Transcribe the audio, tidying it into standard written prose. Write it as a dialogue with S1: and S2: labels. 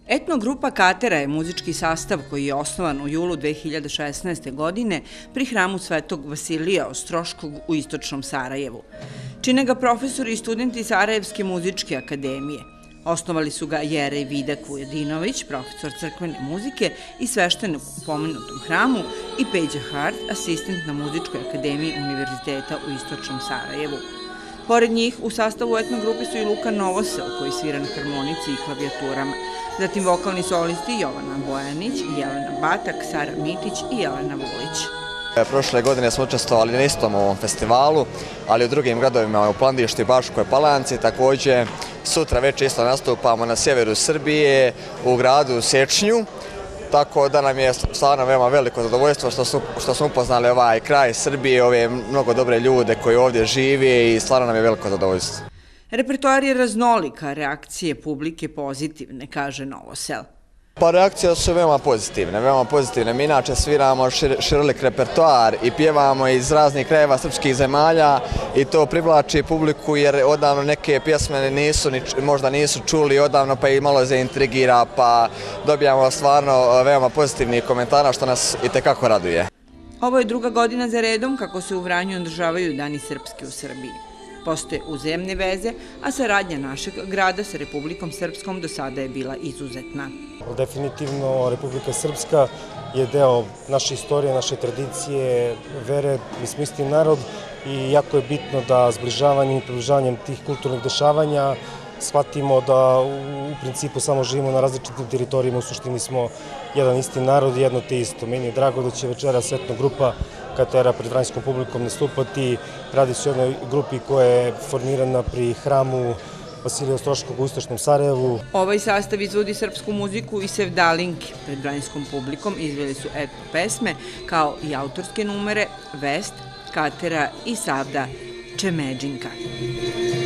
S1: Etnogrupa Katera je muzički sastav koji je osnovan u julu 2016. godine pri hramu Svetog Vasilija Ostroškog u istočnom Sarajevu. Čine ga profesori i studenti Sarajevske muzičke akademije. Osnovali su ga Jerej Vidak Vujadinović, profesor crkvene muzike i sveštenik u pomenutom hramu, i Peđa Hart, asistent na Muzičkoj akademiji Univerziteta u istočnom Sarajevu. Pored njih, u sastavu etnogrupe su i Luka Novosel, koji svira na harmonici i klavijaturama, zatim vokalni solisti Jovana Bojanić, Jelena Batak, Sara Mitić i Jelena Vulić.
S2: Prošle godine smo učestvovali na istom ovom festivalu, ali u drugim gradovima, u Plandištu i Baškoj Palanci. Također, sutra već isto nastupamo na sjeveru Srbije, u gradu Sečnju. Tako da nam je stvarno veoma veliko zadovoljstvo što smo upoznali ovaj kraj Srbije, ove mnogo dobre ljude koji ovdje žive, i stvarno nam je veliko zadovoljstvo.
S1: Repertoar je raznolika, reakcije publike pozitivne, kaže Novosel.
S2: Pa reakcije su veoma pozitivne. Mi inače sviramo širolik repertoar i pjevamo iz raznih krajeva srpskih zemalja, i to privlači publiku jer odavno neke pjesme možda nisu čuli odavno, pa i malo zaintrigira, pa dobijamo stvarno veoma pozitivnih komentara, što nas itekako raduje.
S1: Ovo je druga godina za redom kako se u Vranju održavaju Dani srpski u Srbiji. Postoje uzajamne veze, a saradnja našeg grada sa Republikom Srpskom do sada je bila izuzetna.
S3: Definitivno Republika Srpska je deo naše istorije, naše tradicije, vere. Mi smo isti narod i jako je bitno da zbližavanjem i približavanjem tih kulturnih dešavanja shvatimo da u principu samo živimo na različitim teritorijima, u suštini smo jedan isti narod i jedno te isto. Meni je drago da će večeras etnogrupa Katera pred vranjskom publikom nastupati. Radi se o jednoj grupi koja je formirana pri hramu Vasilija Ostroškog u istočnom Sarajevu.
S1: Ovaj sastav izvodi srpsku muziku i sevdalinke. Pred vranjskom publikom izveli su etno pesme kao i autorske numere Vest, Katera i Savda Čemeđinka.